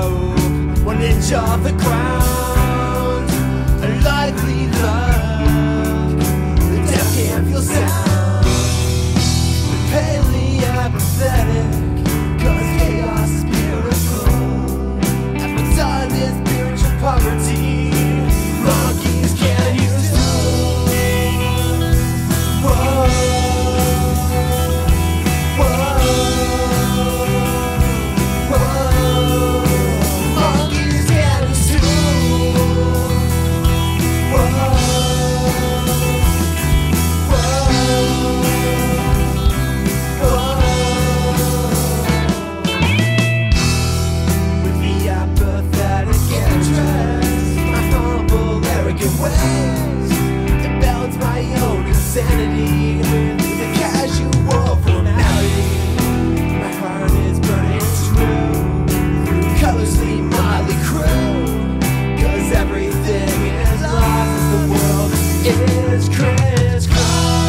rope, 1 inch off the ground. A lively love, the deaf can't feel sound. Palely apathetic, cause chaos is beautiful. As my son is spiritual poverty, monkeys can't use this tool. Whoa, whoa, whoa. Monkeys can't use this tool. Whoa, with the apathetic interest, my humble, arrogant ways, to balance my own insanity with a casual formality. My heart is burning true, colorlessly motley crew, cause everything is lost as the world is crisscrossed.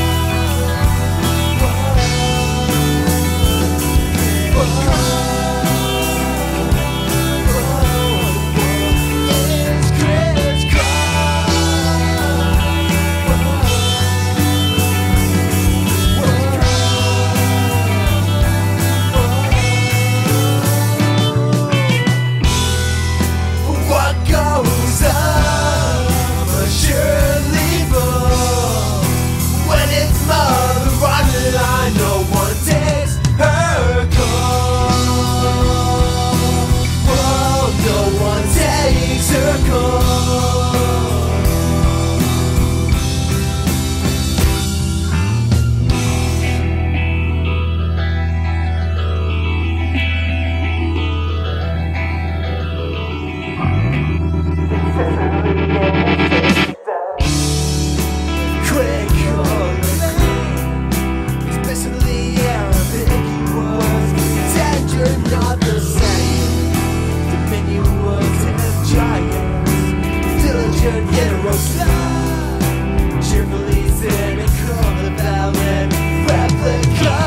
Cheerfully cynical, the velvet replica.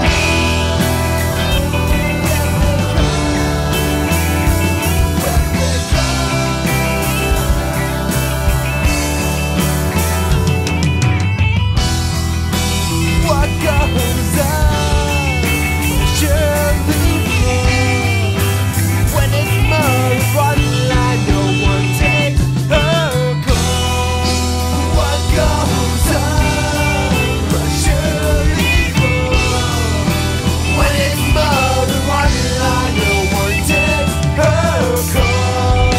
What goes on surely will. When it's more one line, no one takes her call. What goes on surely will. When it's more one line, no one takes her call.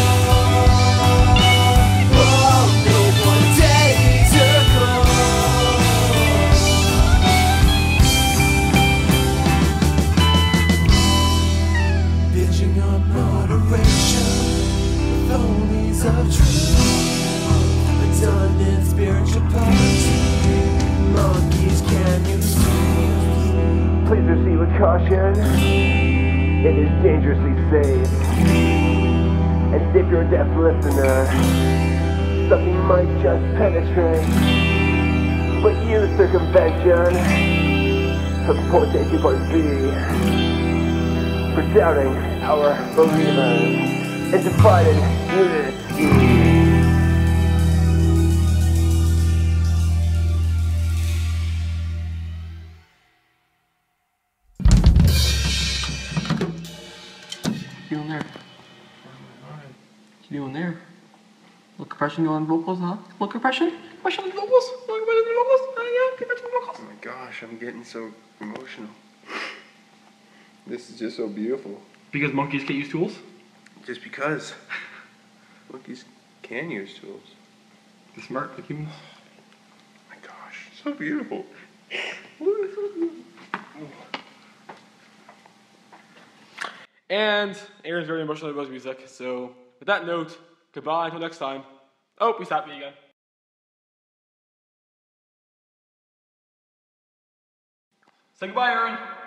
Oh, no one takes her call. Bitching on moderation, with phonies of truth, redundant spiritual poverty, monkeys can use tools. Please receive with caution, it is dangerously safe. And if you're a deaf listener, something might just penetrate. But use circumvention from point A to point B. For doubting our believers in divided unity. What you doing there? What you doing there? Little compression going on vocals, huh? Little compression? Compression on the vocals? Little compression on the vocals? Yeah, compression on the vocals. Oh my gosh, I'm getting so emotional. This is just so beautiful. Because monkeys can't use tools? Just because. Monkeys can use tools. They're smart like humans. Oh my gosh, so beautiful. And Aaron's very emotional about music, so with that note, goodbye until next time. Oh, we stopped me again. Say goodbye, Aaron.